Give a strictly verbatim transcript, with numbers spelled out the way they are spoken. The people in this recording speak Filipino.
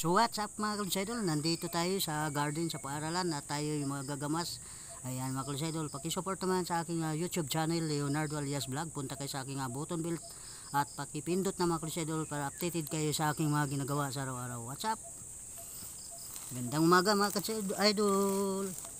So what's up mga Kalus Idol, nandito tayo sa garden sa paaralan at tayo yung mga gagamas. Ayan mga Kalus Idol, pakisupport naman sa aking uh, YouTube channel Leonardo Alias Vlog. Punta kayo sa aking uh, button belt at pakipindot na mga Kalus Idol para updated kayo sa aking mga ginagawa sa araw-araw. What's up? Gandang umaga mga Kalus Idol.